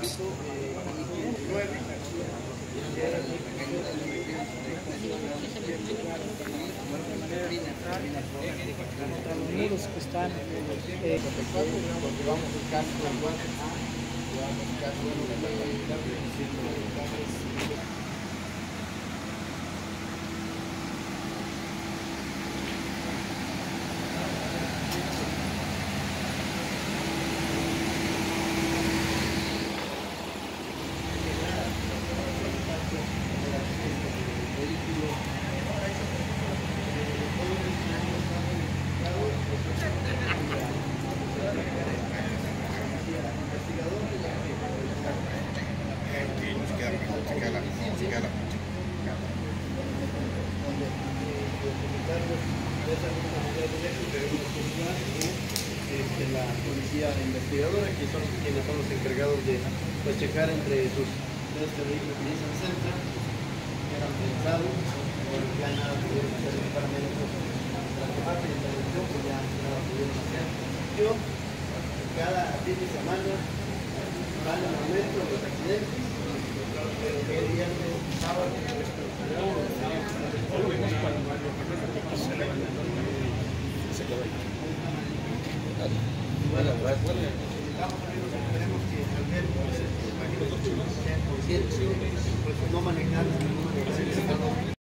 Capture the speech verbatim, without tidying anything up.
Contra los muros que están eh, porque vamos a buscar Este, la policía investigadora, que son quienes son los encargados de pues, checar entre sus este vehículos que dicen cerca, eran pensados, o ya nada pudieron hacer los paramédicos tras la parte de intervención, pues ya nada pudieron hacer. Yo, cada fin de semana, van al momento de los accidentes, pero el viernes, sábado, bueno, pues esperemos que al menos sean conscientes, pues no manejar, no manejar.